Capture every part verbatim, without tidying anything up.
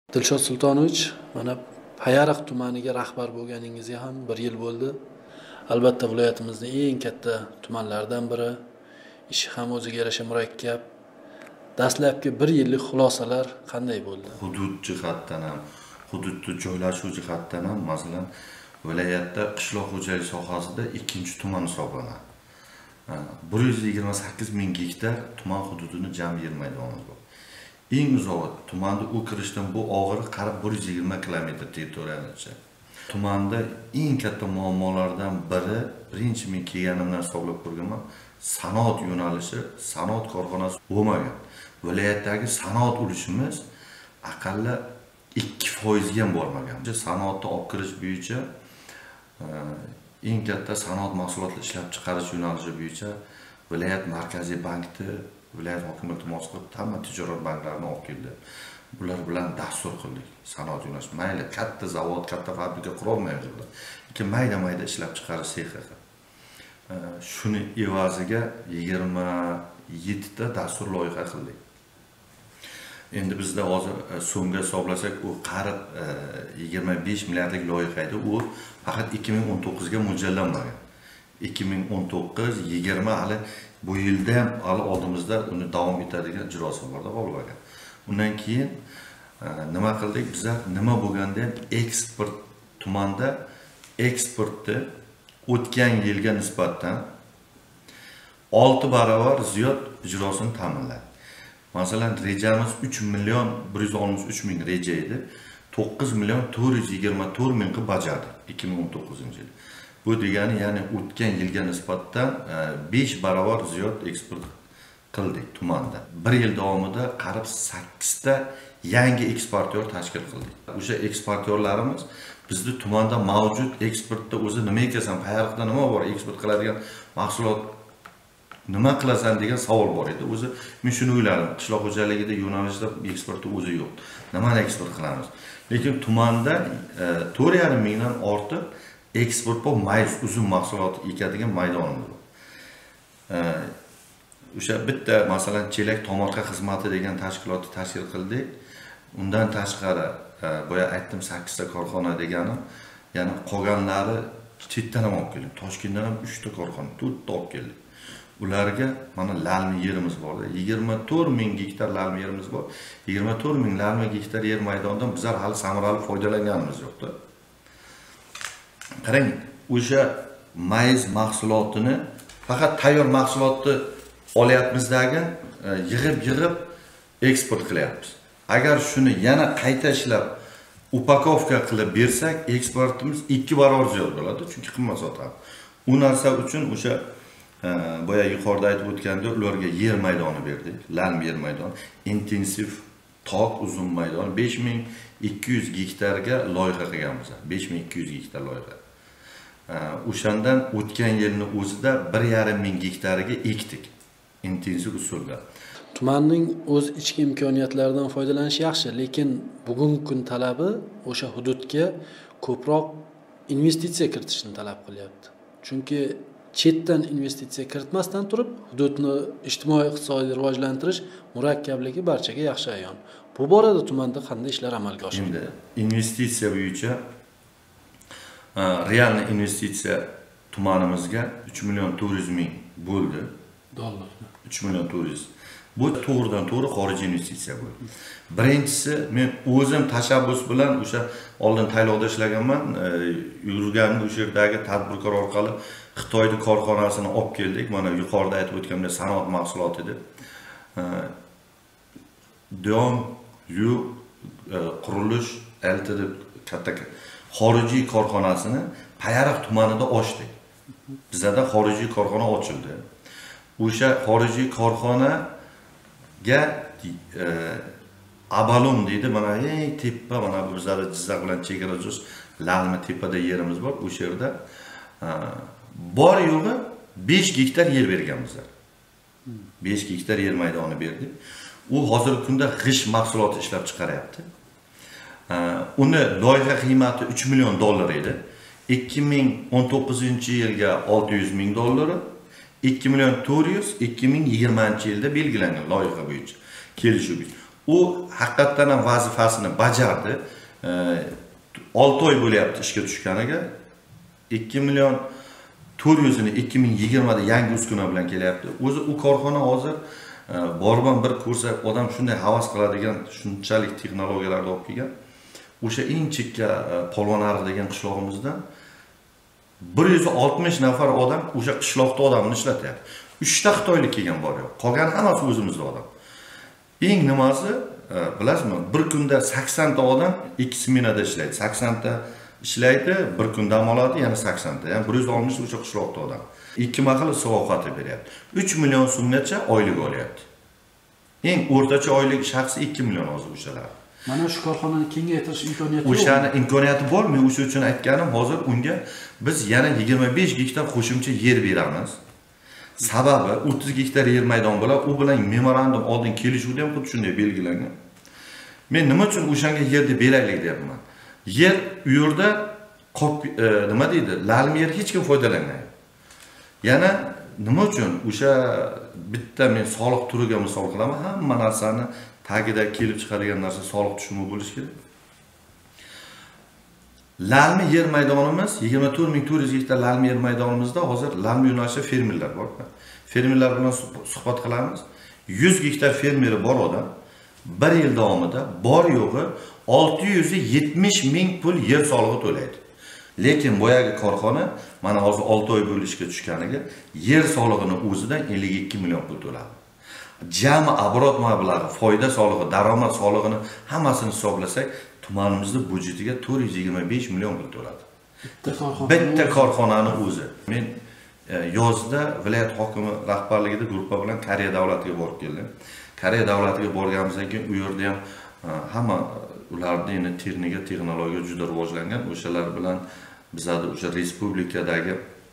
Dilshod Sultonovich, mana Payariq tumaniga rahbar bo'lganingizga ham bir yil bo'ldi. Albatta viloyatimizning eng katta tumanlaridan biri. Ishi ham o'ziga yarasha murakkab. Dastlabki bir yillik xulosalar qanday bo'ldi? Hudud jihatdan ham, hududni joylashuv jihatdan ham, masalan, viloyatda qishloq xo'jaligi sohasida ikkinchi tuman hisoblanadi. bir yuz yigirma sakkiz ming gektar tuman hududini jami yer maydoni bor. Eng uzoq tumanda u kirishdan bu og'iri qarib bir yuz yigirma kilometr territoriyani ichadi. Tumanda eng katta muammolardan biri, birinchi men kelganimdan hisoblab ko'rganman, sanoat yo'nalishi, sanoat korxonasi bo'lmagan. Viloyatdagi sanoat ulushimiz aqalli ikki foiz ga ham bormagan. Sanoatni olib kirish bo'yicha eng katta sanoat mahsulotlarini ishlab chiqarish yo'nalishi bo'yicha viloyat markaziy bankni, viloyat hokimiyati mas'ul hamma tijorat banklarini olib keldi. Bular bilan dastur qildik. Sanoat yo'nalishi mayli katta zavod, katta fabrika qura olmaymiz bular. Lekin mayda-mayda ishlab chiqarish sexi. Shuni evaziga yigirma yetti ta dastur loyiha qildik. Endi bizda hozir so'mga hisoblasak, u qarib yigirma besh milliardlik loyiha edi. U faqat ikki ming o'n to'qqiz ga mo'ljallanmagan. ikki ming o'n to'qqiz yigirma hali bu yilda ham hali oldimizda uni davom etadigan ijrosi borda bo'lgan. Undan keyin nima qildik? Bizlar nima bo'lganda ham eksport tumanda eksportni o'tgan yilga nisbatan olti barobar ziyod ijrosini ta'minladik. Masalan, rejamiz uch million bir yuz oltmish uch ming reja edi. to'qqiz million to'rt yuz yigirma to'rt ming qilib bajardik ikki ming o'n to'qqizinchi yil. Bu degani, ya'ni o'tgan yilga nisbatan besh barobar ziyod eksport qildik tumanda. Bir yil davomida qarib sakkiz ta yangi eksportyor tashkil qildik. O'sha eksportyorlarimiz bizning tumanda mavjud eksportda o'zi nima ekasan, Payariqda nima bor, eksport qiladigan mahsulot nima qilasan degan savol bor edi. O'zi men shuni o'yladim. Qishloq xo'jaligida yo'nalishda eksportni o'zi yo'q. Nimani eksport qilamiz? Lekin tumanda to'rt yarim mingdan ortiq eksport bu mayiz, uzum mahsuloti ekadigan maydonimiz bor. O'sha bitta masalan chelak tomorqa xizmati degan tashkilotni tashkil qildik. Undan tashqari boya aytdim sakkiz ta korxona degani, ya'ni qolganlari chetdan ham olib keldik. Toshkentdan ham uch ta korxona, to'rt ta olib keldik. Ularga mana lalmi yerimiz bor. yigirma to'rt ming gektar lalmi yerimiz bor. yigirma to'rt ming lalmi gektar yer maydonidan bizlar hali samarali foydalanganimiz yo'qdi. Qarang, o'sha mayiz mahsulotini faqat tayyor mahsulotni olyapmizdagi yig'ib-yig'ib eksport qilyapmiz. Agar shuni yana qayta ishlab upakovka qilib bersak, eksportimiz ikki barobar ziyod bo'ladi, chunki qimmat sotadi. U narsa uchun o'sha boya yuqorida aytib o'tganda ularga yer maydoni berdik, lalmi yer maydoni, intensiv tok uzum maydoni besh ming ikki yuz gektarga loyiha qilganmiz. besh ming ikki yuz gektar loyiha. O'shandan o'tgan yilni o'zida bir yarim ming gektariga ekdik intensiv usulda. Tumanning o'z ichki imkoniyatlaridan foydalanish yaxshi, lekin bugungi kun talabi o'sha hududga ko'proq investitsiya kiritishni talab qilyapti. Chunki chetdan investitsiya kiritmasdan turib, hududni ijtimoiy-iqtisodiy rivojlantirish murakkabligi barchaga yaxshi ayon. Bu borada tumanda qanday ishlar amalga oshirildi? Endi investitsiya bo'yicha realni investitsiya tumanimizga uch million to'rt yuz ming bo'ldi. Dollar. uch million to'rt yuz. Bu to'g'ridan to'g'ri xorijiy investitsiya bo'ldi. Birinchisi, men o'zim tashabbus bilan o'sha oldin Tayloqda ishlaganman, yurganimda o'sha yerdagi tadbirkor orqali Xitoyning korxonasini olib keldik. Mana yuqorida aytib o'tganimdek sanoat mahsuloti edi. Dion Yu qurilish eltidi katta xorijiy korxonasini Payariq tumanida ochdik. Bizda xorijiy korxona ochildi. O'sha xorijiy korxonaga Abalum deydi, mana eng tepa, mana bizlar Jizzax bilan chegaradosh lalmi tepada yerimiz bor. O'sha yerda bor yo'g'i besh gektar yer berganmizlar. besh gektar yer maydoni berdik. U hozirgi kunda g'ish mahsuloti ishlab chiqaryapti. Uni loyiha qiymati uch million dollar edi. ikki ming o'n to'qqizinchi yilga olti yuz ming dollar, ikki million to'rt yuz ikki ming yigirmanchi yilda belgilangan loyiha bo'yicha kelishuv. u haqiqatdan ham vazifasini bajardi. olti oy bo'lyapti ishga tushganiga. ikki million to'rt yuz ni ikki ming yigirmada yangi uskuna bilan kelyapti. O'zi u korxona hozir borban bir ko'rsa odam shunday havas qiladigan shunchalik texnologiyalarni olib kelgan. O'sha eng chekka Polvonariq degan qishlog'imizdan bir yuz oltmish nafar odam o'sha qishloqda odamni ishlatyapti. uchta xitoylik kelgan bor yo'q. Qolgan hammasi o'zimizda odam. Eng nimasi bilasizmi? Bir kunda sakson ta odam ikki smenada ishlaydi. sakson ta ishlaydi, bir kun dam oladi, yana sakson ta. Ya'ni bir yuz oltmish o'sha qishloqda odam. Ikki mahal suv ovqati beryapti. uch million so'mgacha oylik olyapti. Eng o'rtacha oylik shaxsi ikki million hozir o'shalar. Mana shu korxonani kengaytirish imkoniyati yo'q. O'shani imkoniyati bor. Men o'sha uchun aytganim, hozir unga biz yana yigirma besh gektar qo'shimcha yer beramiz. Sababi o'ttiz gektar yer maydon bilan u bilan memorandum oldin kelishuvda ham xuddi shunday belgilangan. Men nima uchun o'shanga yerni beraylik deyapman. Yer u yerda nima deydi? Lalmi yer hech kim foydalanmaydi. Yana nima uchun o'sha bitta men soliq turiga misol qilaman, hamma narsani tagida kelib chiqadigan narsa soliq tushumi bo'lish kerak. Lalmi yer maydonimiz yigirma to'rt ming to'rt yuz gektar lalmi yer maydonimizda hozir lalmi yo'nalishi fermerlar bor. Fermerlar bilan suhbat qilamiz. yuz gektar fermeri bor odam bir yil davomida bor yo'g'i olti yuz yetmish ming pul yer solig'i to'laydi. Lekin boyagi korxona mana hozir olti oy bo'lishga tushganiga yer solig'ini o'zidan ellik ikki million pul to'ladi. Jami abrot mablag'i, foyda solig'i, daromad solig'ini hammasini hisoblasak, tumanimizning byudjetiga to'rt yuz yigirma besh million pul to'ladi. Bitta korxona. Bitta korxonani o'zi. Men yozda viloyat hokimi rahbarligida gruppa bilan Koreya davlatiga borib keldim. Koreya davlatiga borganimizdan keyin u yerda ham hamma ularning endi texnika, texnologiya juda rivojlangan. O'shalar bilan bizada o'sha respublikadagi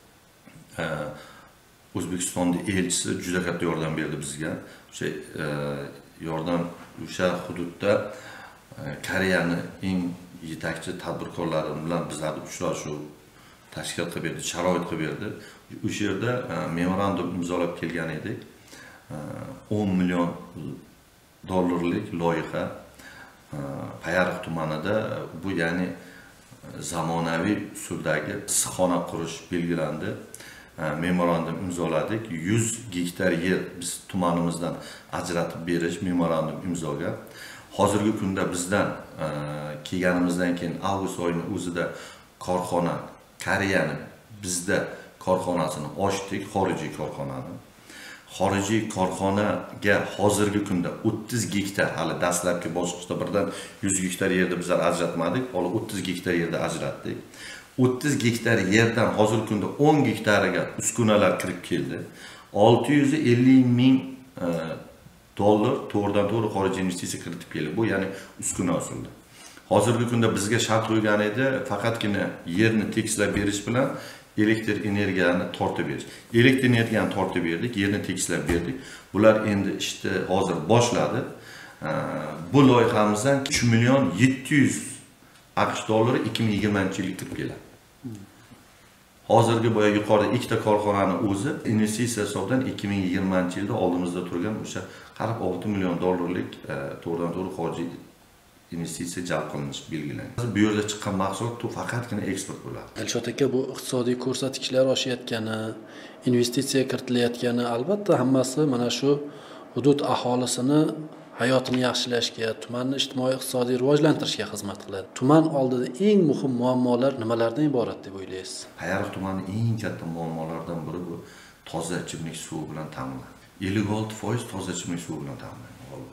O'zbekistonning elchisi juda katta yordam berdi bizga. O'sha yordam o'sha hududda Koreyaning eng yetakchi tadbirkorlari bilan bizada uchrashuv tashkil qilib berdi, sharoit qilib berdi. O'sha yerda memorandum imzolab kelgan edik. o'n million dollarlik loyiha Payariq tumanida, bu ya'ni zamonaviy usuldagi issiqxona qurish belgilandi. Memorandum imzoladik. yuz gektar yer biz tumanimizdan ajratib berish memorandum imzoga. Hozirgi kunda bizdan kelganimizdan keyin avgust oyining o'zida korxona Koreyani bizda korxonasini ochdik, xorijiy korxonani. Xorijiy korxonaga hozirgi kunda o'ttiz gektar, hali dastlabki bosqichda birdan yuz gektar yerda bizlar ajratmadik, hali o'ttiz gektar yerda ajratdik. o'ttiz gektar yerdan hozirgi kunda o'n gektariga uskunalar kirib keldi. olti yuz ellik ming dollar to'g'ridan to'g'ri xorijiy investitsiya kiritib keldi. Bu ya'ni uskuna usulda. Hozirgi kunda bizga shart qo'ygan edi, faqatgina yerni tekislab berish bilan elektr energiyani tortib berish. Elektr energiyani tortib berdik, yerni tekislab berdik. Bular endi ishni hozir boshladi. Bu loyihamizdan uch million yetti yuz AQSh dollari ikki ming yigirmanchi yilga kirib keladi. Hozirgi boya yuqorida ikkita korxonani o'zi investitsiya hisobidan ikki ming yigirmanchi yilda oldimizda turgan o'sha qarab olti million dollarlik to'g'ridan to'g'ri xorijiy investitsiya jalb qilinishi belgilangan. Bu yerda chiqqan mahsulot faqatgina eksport bo'ladi. Elshod aka, bu iqtisodiy ko'rsatkichlar oshayotgani, investitsiya kiritilayotgani albatta hammasi mana shu hudud aholisini hayotini yaxshilashga, tumanni ijtimoiy iqtisodiy rivojlantirishga xizmat qiladi. Tuman oldida eng muhim muammolar nimalardan iborat deb o'ylaysiz? Payariq tumanining eng katta muammolaridan biri bu toza ichimlik suvi bilan ta'minlash. ellik olti foiz toza ichimlik suvi bilan ta'minlangan.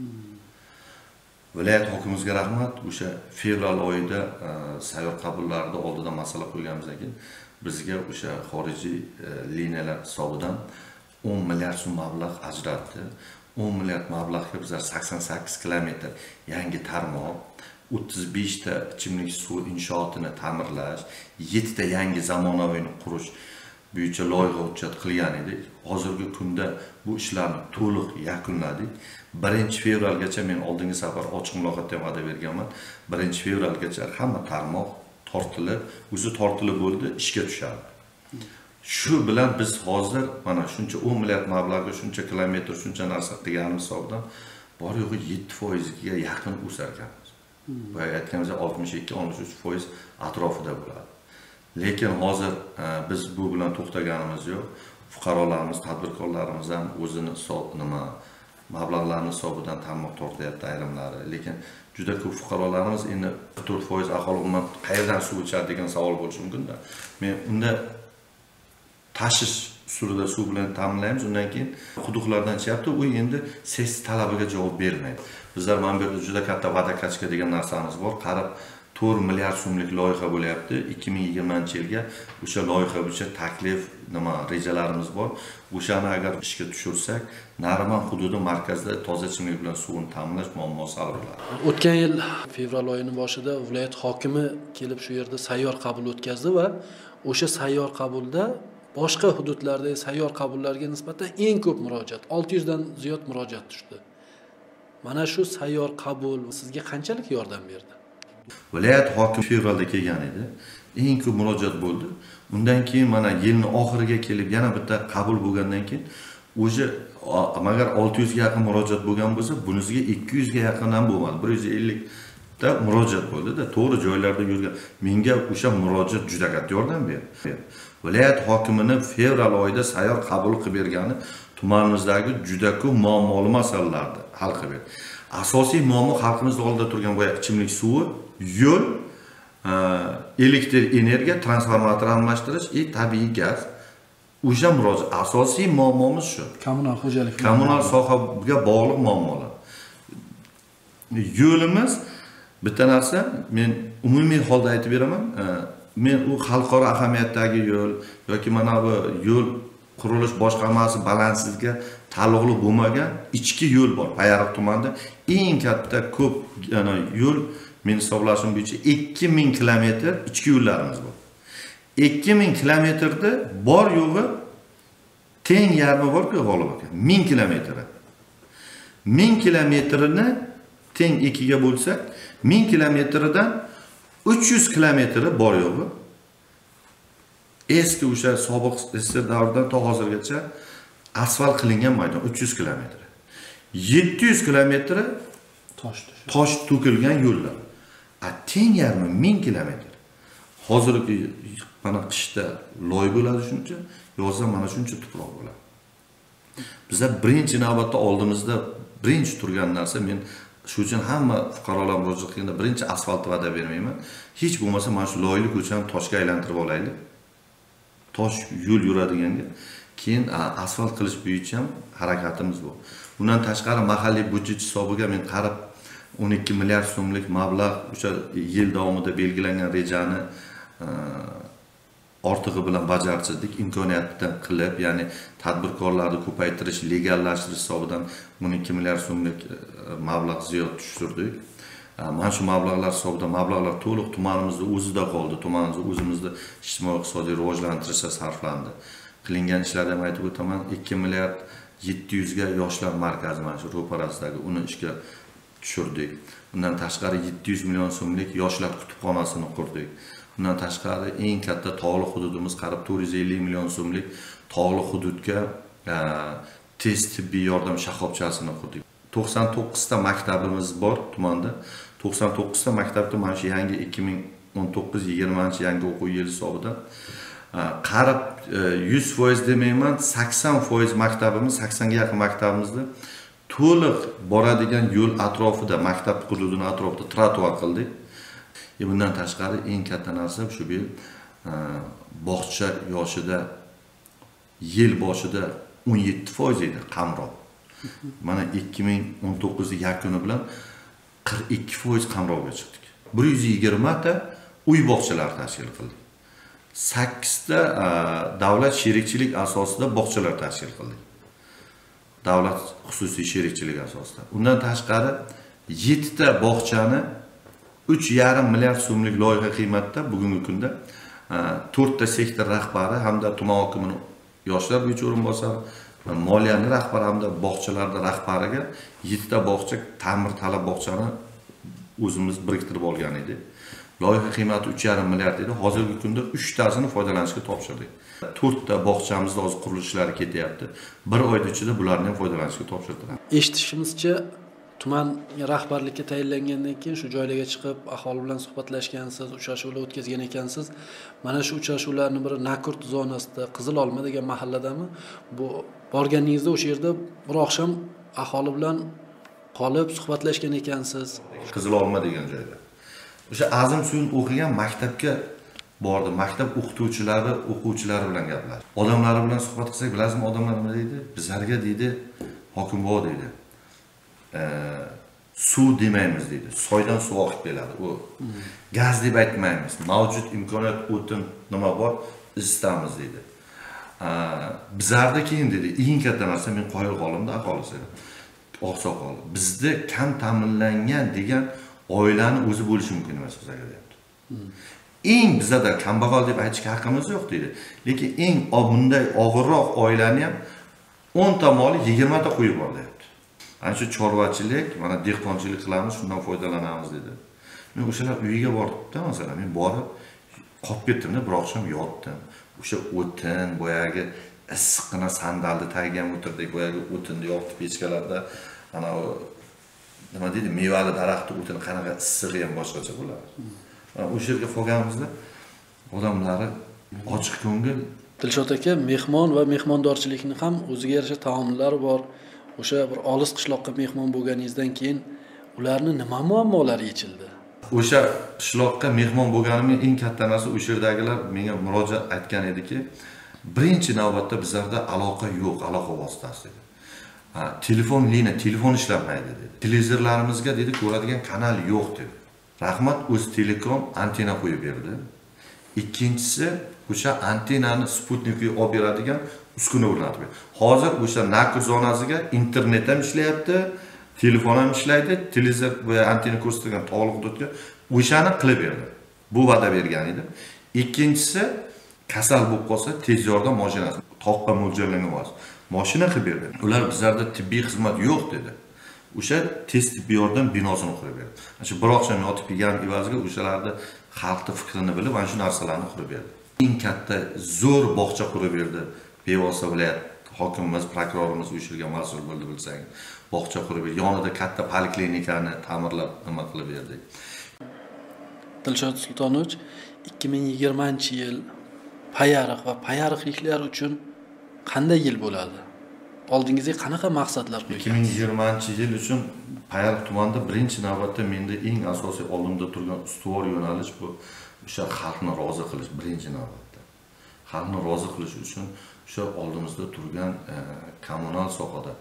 Viloyat hokimimizga rahmat, o'sha fevral oyida sayyor qabullarda oldida masala qo'yganimizdan keyin bizga o'sha xorijiy liniyalar hisobidan o'n milliard so'm mablag' ajratdi. o'n milliard mablag'ga bizlar sakson sakkiz kilometr yangi tarmoq, o'ttiz besh ta ichimlik suvi inshootini ta'mirlash, yetti ta yangi zamonaviyni qurish bo'yicha loyiha hujjat qilgan edik. Hozirgi kunda bu ishlarni to'liq yakunladik. birinchi fevralgacha men oldingi safar ochiq muloqotda ham va'da berganman. birinchi fevralgacha hamma tarmoq tortilib, o'zi tortilib bo'ldi, ishga tushadi. Shu bilan biz hozir mana shuncha o'n milliard mablag'ga shuncha kilometr, shuncha narsa qilganimiz hisobidan bor yo'g'i yetti foizga yaqin o'sar ekanmiz. Boya aytganimizda oltmish ikki oltmish uch foiz atrofida bo'ladi. Lekin hozir biz bu bilan to'xtaganimiz yo'q. Fuqarolarimiz, tadbirkorlarimiz ham o'zini nima mablag'larni hisobidan tarmoq tortyapti ayrimlari. Lekin juda ko'p fuqarolarimiz endi to'rt foiz aholi umuman qayerdan suv ichadi degan savol bo'lishi mumkin-da. Men unda tashish usulida suv bilan ta'minlaymiz, undan keyin quduqlardan ichyapti, u endi ses talabiga javob bermaydi. Bizlar mana bu yerda juda katta vodokachka degan narsamiz bor. Qarab to'rt milliard so'mlik loyiha bo'lyapti. ikki ming yigirmanchi yilga o'sha loyiha bo'yicha taklif, nima rejalarimiz bor. O'shani agar ishga tushirsak, Nariman hududi markazida toza ichimlik bilan suvni ta'minlash muammosi hal bo'ladi. O'tgan yil fevral oyining boshida viloyat hokimi kelib shu yerda sayyor qabul o'tkazdi va o'sha sayyor qabulda boshqa hududlardagi sayyor qabullarga nisbatan eng ko'p murojaat, olti yuz dan ziyod murojaat tushdi. Mana shu sayyor qabul sizga qanchalik yordam berdi? Viloyat hokimi fevralda kelgan edi. Eng ko'p murojaat bo'ldi. Undan keyin mana yilning oxiriga kelib yana bitta qabul bo'lgandan keyin o'sha agar olti yuz ga yaqin murojaat bo'lgan bo'lsa, bunisiga ikki yuz ga yaqin ham bo'lmadi. bir yuz ellik ta murojaat bo'ldi-da, to'g'ri joylarda yurgan. Menga o'sha murojaat juda katta yordam berdi. Viloyat hokimining fevral oyida sayyor qabul qilib bergani tumanimizdagi juda ko'p muammoli masalalarni hal qilib berdi. Asosiy muammo xalqimiz oldida turgan bu ichimlik suvi, yo'l, elektr energiya, transformator almashtirish va tabiiy gaz. O'sha murojaat asosiy muammomiz shu. Kommunal xo'jalik, kommunal sohaga bog'liq muammolar. Yo'limiz bitta narsa, men umumiy holda aytib beraman. Men u xalqaro ahamiyatdagi yo'l yoki mana bu yo'l qurilish boshqarmasi balansizga taalluqli bo'lmagan ichki yo'l bor. Payariq tumanida eng katta ko'p yo'l men hisoblashim bo'yicha ikki ming kilometr ichki yo'llarimiz bor. ikki ming kilometrda bor yo'g'i teng yarmi bor-ku g'olib aka. ming kilometr. ming kilometrini teng ikkiga bo'lsak, ming kilometrdan uch yuz kilometri bor yo'g'i eski o'sha sobiq S S R davridan to hozirgacha asfalt qilingan maydon uch yuz kilometr. yetti yuz kilometri tosh tosh to'kilgan yo'llar. A teng yarmi ming kilometr. Hozirgi mana qishda loy bo'ladi shuncha, yozda mana shuncha tuproq bo'ladi. Bizlar birinchi navbatda oldimizda birinchi turgan narsa, men shu uchun hamma fuqarolar murojaat qilganda birinchi asfalt va'da bermayman. Hech bo'lmasa mana shu loyli ko'chani toshga aylantirib olaylik. Tosh yo'l yuradiganga, keyin asfalt qilish bo'yicha ham harakatimiz bor. Bundan tashqari mahalliy budjet hisobiga men qarab o'n ikki milliard so'mlik mablag' o'sha yil davomida belgilangan rejani ortig'i bilan bajarchilik imkoniyatidan qilib, ya'ni tadbirkorlarni ko'paytirish, legallashtirish hisobidan o'n ikki milliard so'mlik mablag' ziyod tushirdik. Mana shu mablag'lar hisobidan mablag'lar to'liq tumanimizda o'zida qoldi. Tumanimizni o'zimizda ijtimoiy-iqtisodiy rivojlantirishga sarflandi. Qilingan ishlarni ham aytib o'taman. ikki milliard yetti yuz ga yoshlar markazi mana shu ro'parasidagi uni ishga tushirdik. Bundan tashqari yetti yuz million so'mlik yoshlar kutubxonasini qurdik. Bundan tashqari eng katta tog'li hududimiz qarab to'rt yuz ellik million so'mlik tog'li hududga tez tibbiy yordam shoxobchasini qurdik. to'qson to'qqiz ta maktabimiz bor tumanda. to'qson to'qqiz ta maktabda mana shu yangi ikki ming o'n to'qqiz yigirmanchi yangi o'quv yili hisobidan qarab yuz foiz demayman, sakson foiz maktabimiz, saksonga yaqin maktabimizda to'liq boradigan yo'l atrofida, maktab hududini atrofida trotuar qildik. E bundan tashqari eng katta narsa shu yil bog'cha yoshida yil boshida o'n yetti foiz edi qamroq. Mana ikki ming o'n to'qqiz yakuni bilan qirq ikki foiz qamrovga chiqdik. bir yuz yigirma ta uy bog'chalar tashkil qildik. sakkiz ta davlat sherikchilik asosida bog'chalar tashkil qildik. Davlat xususiy sherikchilik asosida. Undan tashqari yetti ta bog'chani uch yarim milliard so'mlik loyiha qiymatida bugungi kunda to'rt ta sektor rahbari hamda tuman hokimining yoshlar bo'yicha o'rinbosari, moliyani rahbari hamda bog'chalarda rahbariga yetti ta bog'cha, ta'mir talab bog'chani o'zimiz biriktirib olgan edik. Loyiha qiymati uch yarim milliard edi. Hozirgi kunda uch tasini foydalanishga topshirdik. to'rt ta bog'chamizda hozir qurilish ishlari ketyapti. Bir oy ichida bularni ham foydalanishga topshirdik. Eshitishimizcha tuman rahbarlikka tayinlangandan keyin shu joylarga chiqib aholi bilan suhbatlashgansiz, uchrashuvlar o'tkazgan ekansiz. Mana shu uchrashuvlarning biri Nakurt zonasida, Qizilolma degan mahalladami? Bu borganingizda o'sha yerda bir oqsham aholi bilan qolib suhbatlashgan ekansiz. Qizilolma degan joyda. O'sha Azim Suyun o'qigan maktabga bordi. Maktab o'qituvchilari, o'quvchilari bilan gaplashdi. Odamlar bilan suhbat qilsak, bilasizmi, odamlar nima deydi? Bizlarga deydi, hokimboq deydi. E, suv demaymiz deydi. Soydan suv oqib keladi. U gaz deb aytmaymiz. Mavjud imkoniyat, o'tin nima bor, istamiz deydi. E, bizlarda keyin dedi, eng katta narsa men qoyil qolimda aholisi. Oqsoqol. Bizda kam ta'minlangan degan oilani o'zi bo'lishi mumkin emas bizga deyapti. Eng bizda kambag'al deb aytishga haqqimiz yo'q deydi. Lekin eng bunday og'irroq oilani ham o'n ta moli yigirma ta qo'yib bor deyapti. Ana shu chorvachilik, mana dehqonchilik qilamiz, shundan foydalanamiz dedi. Men o'shalar uyiga boribdi, masalan, men borib qolib ketdim-da, bir oqsham yotdim. O'sha o'tin, boyagi issiqqina sandalni tagiga o'tirdik, boyagi o'tinni yoqib pechkalarda, ana nima deydi, mevali daraxtni o'tini qanaqa issig'i ham boshqacha bo'ladi. O'sha yerga qolganimizda odamlari ochiq ko'ngil. Dilshod aka, mehmon va mehmondorchilikni ham o'ziga yarasha taomillari bor. O'sha bir olis qishloqqa mehmon bo'lganingizdan keyin ularning nima muammolari yechildi? O'sha qishloqqa mehmon bo'lganimning eng katta narsa o'sha yerdagilar menga murojaat aytgan ediki, birinchi navbatda bizlarda aloqa yo'q, aloqa vositasi dedi. Ha, telefon liniya, telefon ishlamaydi dedi. Televizorlarimizga dedi ko'radigan kanal yo'q dedi. Rahmat, o'z Telekom antena qo'yib berdi. Ikkinchisi, o'sha antenani Sputnikga olib beradigan uskuna o'rnatib berdi. Hozir o'sha Nakurt zonasiga internet ham ishlayapti, telefon ham ishlaydi, televizor va antena ko'rsatilgan tog'li hududga o'shani qilib berdi. Bu va'da bergan edi. Ikkinchisi, kasal bo'lib qolsa tez yordam mashinasi, toqqa mo'ljallangan vosita, mashina qilib berdi. Ular bizlarda tibbiy xizmat yo'q dedi. O'sha tez tibbiy yordam binosini qurib berdi. Shu bir oqsham yotib yegan evaziga o'shalarni xalqning fikrini bilib, ana shu narsalarni qurib berdi. Eng katta zo'r bog'cha qurib berdi. Bevosita viloyat hokimimiz, prokurorimiz o'sha yerga mas'ul bo'ldi bilsangiz. Bog'cha qurib berdi. Yonida katta poliklinikani ta'mirlab nima qilib berdik. Dilshod Sultonovich, ikki ming yigirmanchi yil payariq va payariqliklar uchun qanday yil bo'ladi? Oldingizga qanaqa maqsadlar qo'ygansiz? ikki ming yigirmanchi yil uchun Payariq tumanida birinchi navbatda menda eng asosiy oldimda turgan ustuvor yo'nalish bu o'sha xalqni rozi qilish birinchi navbatda. Xalqni rozi qilish uchun o'sha oldimizda turgan e, kommunal sohada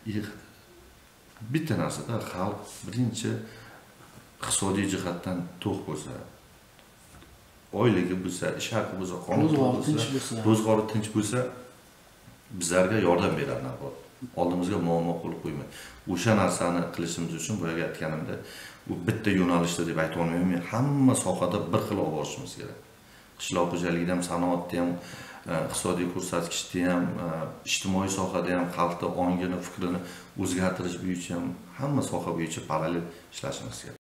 bitta narsada xalq birinchi iqtisodiy jihatdan to'q bo'lsa, oilaga bo'lsa, ish haqi bo'lsa, qonun bo'lsa, ro'zg'ori tinch bo'lsa, bizlarga yordam beradi navbat. Oldimizga muammo qo'yib qo'ymaydi. O'sha narsani qilishimiz uchun boyaga aytganimda, bu bitta yo'nalishda deb ayta olmayman. Men hamma sohada bir xil olib borishimiz kerak. Qishloq xo'jaligida ham, sanoatda ham, iqtisodiy ko'rsatkichda ham, ijtimoiy sohada ham xalqning ongini, fikrini o'zgartirish bo'yicha ham hamma soha bo'yicha parallel ishlashimiz kerak.